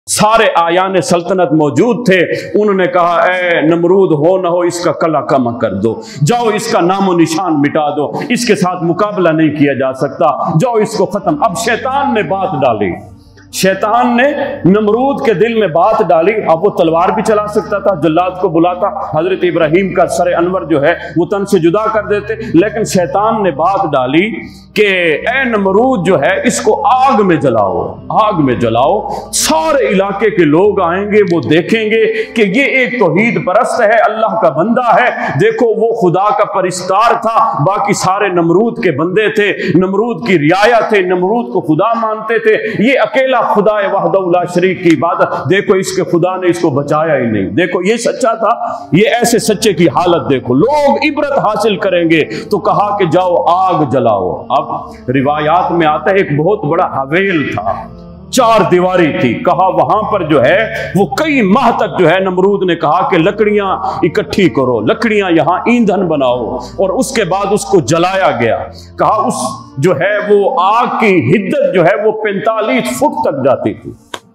सारे आयान सल्तनत मौजूद थे। उन्होंने कहा, ए नमरूद हो न हो इसका कला कमा कर दो, जाओ इसका नामो निशान मिटा दो, इसके साथ मुकाबला नहीं किया जा सकता, जाओ इसको खत्म। अब शैतान ने बात डाली, शैतान ने नमरूद के दिल में बात डाली। अब वो तलवार भी चला सकता था, जल्लाद को बुलाता, हजरत इब्राहिम का सर अनवर जो है वो तन से जुदा कर देते, लेकिन शैतान ने बात डाली कि ए नमरूद जो है इसको आग में जलाओ, आग में जलाओ। सारे इलाके के लोग आएंगे, वो देखेंगे कि ये एक तौहीद परस्त है, अल्लाह का बंदा है। देखो वो खुदा का परिस्तार था, बाकी सारे नमरूद के बंदे थे, नमरूद की रियाया थे, नमरूद को खुदा मानते थे। ये अकेला खुदा वहदहु ला शरीक की इबादत, देखो इसके खुदा ने इसको बचाया ही नहीं। देखो ये सच्चा था, ये ऐसे सच्चे की हालत देखो, लोग इबरत हासिल करेंगे। तो कहा कि जाओ आग जलाओ। अब रिवायात में आता है एक बहुत बड़ा हवेल था, 4 दीवारी थी। कहा वहां पर जो है वो कई माह तक जो है नमरूद ने कहा कि लकड़ियां इकट्ठी करो, लकड़ियां यहां ईंधन बनाओ, और उसके बाद उसको जलाया गया। कहा उस जो है वो आग की हिद्दत जो है वो 45 फुट तक जाती थी,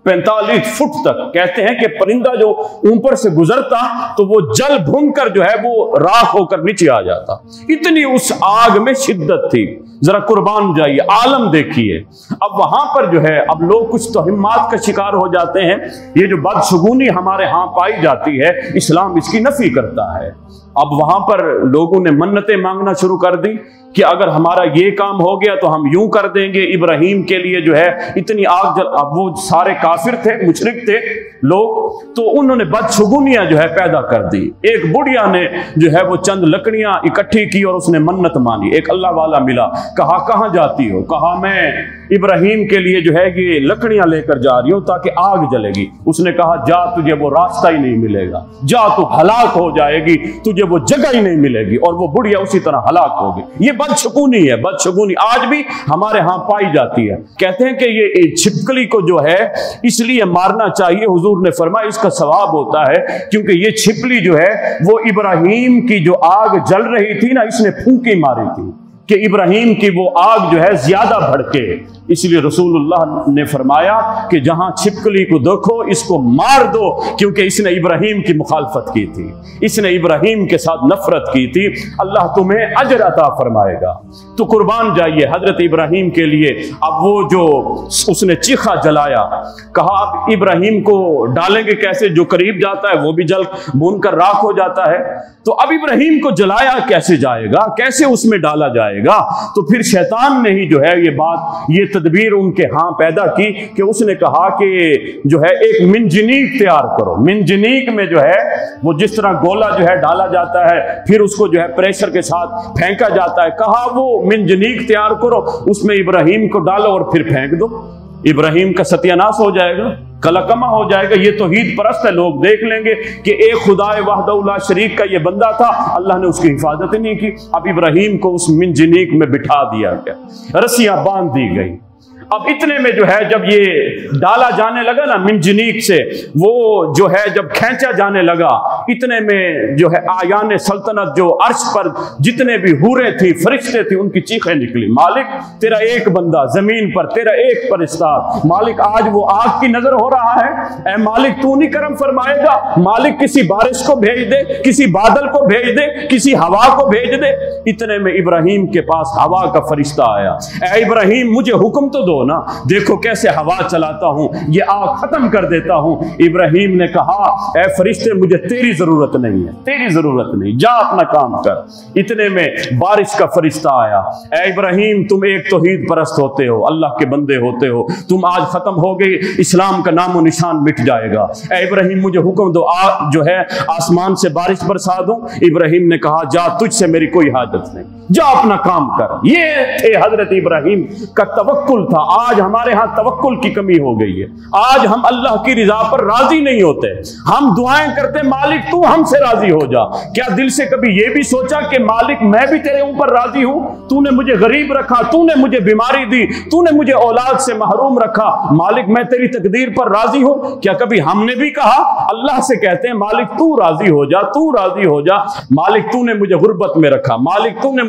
45 फुट तक। कहते हैं कि परिंदा जो ऊपर से गुजरता तो वो जल भून कर जो है वो राख होकर नीचे आ जाता, इतनी उस आग में शिद्दत थी। जरा कुर्बान जाइए, आलम देखिए। अब वहां पर जो है अब लोग कुछ तोहिमात का शिकार हो जाते हैं। ये जो बदशगुनी हमारे यहाँ पाई जाती है, इस्लाम इसकी नफी करता है। अब वहां पर लोगों ने मन्नतें मांगना शुरू कर दी कि अगर हमारा ये काम हो गया तो हम यूं कर देंगे, इब्राहिम के लिए जो है इतनी आग जल। अब वो सारे काफिर थे, मुशरिक थे लोग, तो उन्होंने बदशगुनियां जो है पैदा कर दी। एक बुढ़िया ने जो है वो चंद लकड़ियां इकट्ठी की और उसने मन्नत मांगी। एक अल्लाह वाला मिला, कहा कहां जाती हो? कहा मैं इब्राहिम के लिए जो है ये लकड़ियां लेकर जा रही हूं ताकि आग जलेगी। उसने कहा जा, तुझे वो रास्ता ही नहीं मिलेगा, जा तू हलाक हो जाएगी, तुझे वो जगह ही नहीं मिलेगी। और वो बुढ़िया उसी तरह हलाक हो गई। ये बदशगुनी है, बदशगुनी आज भी हमारे यहाँ पाई जाती है। कहते हैं कि ये छिपकली को जो है इसलिए मारना चाहिए, हुजूर ने फरमाया इसका सवाब होता है, क्योंकि ये छिपकली जो है वो इब्राहिम की जो आग जल रही थी ना, इसने फूंकी मारी थी कि इब्राहिम की वो आग जो है ज्यादा भड़के। इसलिए रसूलुल्लाह ने फरमाया कि जहां छिपकली को देखो इसको मार दो, क्योंकि इसने इब्राहिम की मुखालफत की थी, इसने इब्राहिम के साथ नफरत की थी। अल्लाह तुम्हें अजर अता फरमाएगा। तो कुर्बान जाइए हजरत इब्राहिम के लिए। अब वो जो उसने चीखा जलाया, कहा अब इब्राहिम को डालेंगे कैसे? जो करीब जाता है वो भी जल भून कर राख हो जाता है। तो अब इब्राहिम को जलाया कैसे जाएगा, कैसे उसमें डाला जाएगा? तो फिर शैतान ने ही जो है ये बात, ये तदबीर उनके हां पैदा की कि उसने कहा कि जो है एक मिंजनीक तैयार करो। मिंजनीक में जो है वो जिस तरह गोला जो है डाला जाता है, फिर उसको जो है प्रेशर के साथ फेंका जाता है। कहा वो मिंजनीक तैयार करो, उसमें इब्राहिम को डालो और फिर फेंक दो, इब्राहिम का सत्यानाश हो जाएगा, कलाकमा हो जाएगा। ये तौहीद परस्त है, लोग देख लेंगे कि एक खुदाए वहदहु ला शरीक का ये बंदा था, अल्लाह ने उसकी हिफाजत ही नहीं की। अब इब्राहिम को उस मिंजनीक में बिठा दिया गया, रस्सियां बांध दी गई। अब इतने में जो है जब ये डाला जाने लगा ना मिंजनीक से, वो जो है जब खींचा जाने लगा, इतने में जो है आयान सल्तनत जो अर्श पर जितने भी हूरें थी, फरिश्ते थे, उनकी चीखें निकली, मालिक तेरा एक बंदा जमीन पर, तेरा एक परिस्तार, मालिक आज वो आग की नजर हो रहा है, ए मालिक तू नहीं करम फरमाएगा? मालिक किसी बारिश को भेज दे, किसी बादल को भेज दे, किसी हवा को भेज दे। इतने में इब्राहिम के पास हवा का फरिश्ता आया, ए इब्राहिम मुझे हुक्म तो दो ना, देखो कैसे हवा चलाता हूं, ये आग खत्म कर देता हूं। इब्राहिम ने कहा ए फरिश्ते मुझे तेरी जरूरत नहीं है, तेरी जरूरत नहीं, जा अपना काम कर। इतने में बारिश का फरिश्ता आया, ए इब्राहिम तुम एक तौहीद परस्त होते हो, अल्लाह के बंदे होते हो, तुम आज खत्म हो गई, इस्लाम का नामो निशान मिट जाएगा। ए इब्राहिम मुझे हुक्म दो, जो है आसमान से बारिश बरसा दूं। इब्राहिम ने कहा जा, तुझसे मेरी कोई हाजत नहीं, जा अपना काम कर। ये थे हजरत इब्राहिम का तवक्कुल था। आज हमारे यहां तवक्कुल की कमी हो गई है। आज हम अल्लाह की रिजा पर राजी नहीं होते, हम दुआएं करते मालिक तू हमसे राजी हो जा। क्या दिल से कभी यह भी सोचा कि मालिक मैं भी तेरे ऊपर राजी हूं, तूने मुझे गरीब रखा, तूने मुझे बीमारी दी, तूने मुझे औलाद से महरूम रखा, मालिक मैं तेरी तकदीर पर राजी हूं? क्या कभी हमने भी कहा? अल्लाह से कहते हैं मालिक तू राजी हो जा, तू राजी हो जा, मालिक तूने मुझे गुर्बत में रखा, मालिक तूने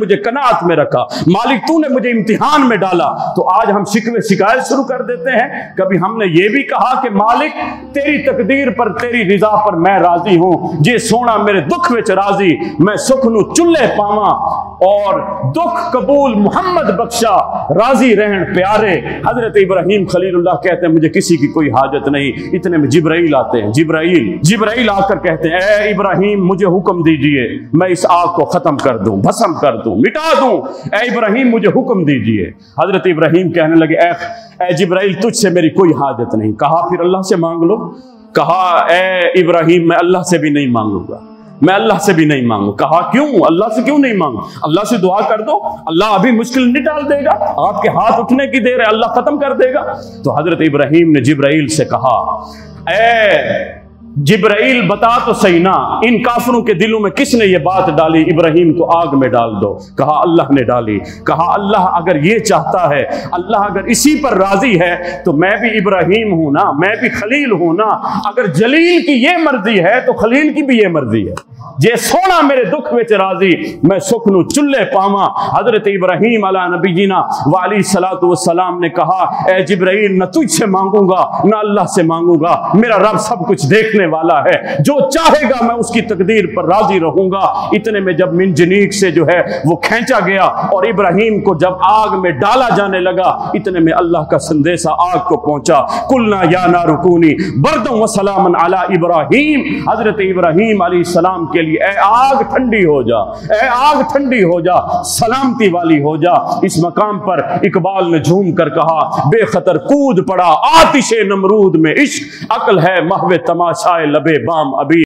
मुझे कनात में रखा, मालिक तूने मुझे इम्तिहान में डाला। तो आज हम शिकवे शिकायत शुरू कर देते हैं। कभी हमने ये भी कहा कि मालिक तेरी तकदीर पर, तेरी रिजा पर मैं राजी हूं, जे सोना मेरे दुख विच राजी, मैं सुख नू चुल्ले पावा और दुख कबूल मुहम्मद बख्शा, राजी रहन प्यारे। हजरत इब्राहिम खलीलुल्लाह कहते हैं मुझे किसी की कोई हाजत नहीं। इतने में जिब्राइल आते हैं। जिब्राइल आकर कहते हैं ए इब्राहिम मुझे हुक्म दीजिए, मैं इस आग को खत्म कर दूं, भस्म कर दूं, मिटा दूं। ए इब्राहिम मुझे हुक्म दीजिए। हजरत इब्राहिम कहने लगे ए जिब्राइल तुझसे मेरी कोई हाजत नहीं। कहा फिर अल्लाह से मांग लो। कहा ए इब्राहिम मैं अल्लाह से भी नहीं मांगूंगा, मैं अल्लाह से भी नहीं मांगू। कहा क्यों? अल्लाह से क्यों नहीं मांगू? अल्लाह से दुआ कर दो, अल्लाह अभी मुश्किल नहीं डाल देगा, आपके हाथ उठने की देर है, अल्लाह खत्म कर देगा। तो हजरत इब्राहिम ने जिब्राइल से कहा ए जिब्राइल बता तो सही ना, इन काफिरों के दिलों में किसने ये बात डाली इब्राहिम को आग में डाल दो? कहा अल्लाह ने डाली। कहा अल्लाह अगर ये चाहता है, अल्लाह अगर इसी पर राजी है तो मैं भी इब्राहिम हूं ना, मैं भी खलील हूं ना। अगर जलील की ये मर्जी है तो खलील की भी ये मर्जी है। जे सोना मेरे दुख विच राजी, मैं सुख नू चुल्ले पावा। हजरत इब्राहिम अला नबीना वाली सलातु वस्सलाम ने कहा ए जिब्राइल न तुझसे मांगूंगा न अल्लाह से मांगूंगा, मेरा रब सब कुछ देखने वाला है, जो चाहेगा मैं उसकी तकदीर पर राजी रहूंगा। इतने में जब मिनजनीक से जो है वो खींचा गया और इब्राहिम को जब आग में डाला जाने लगा, इतने में अल्लाह का संदेशा आग को पहुंचा। कुलना या नारुकूनी बरदम व सलामन अला इब्राहिम। हजरत इब्राहिम अलैहिस्सलाम के लिए ए आग ठंडी हो जा, ए आग ठंडी हो जा, सलामती वाली हो जा। इस मकाम पर इकबाल ने झूम कर कहा बेखतर कूद पड़ा आतिशे नमरूद में इश्क, अक्ल है महवे तमाशाए लबे बाम अभी।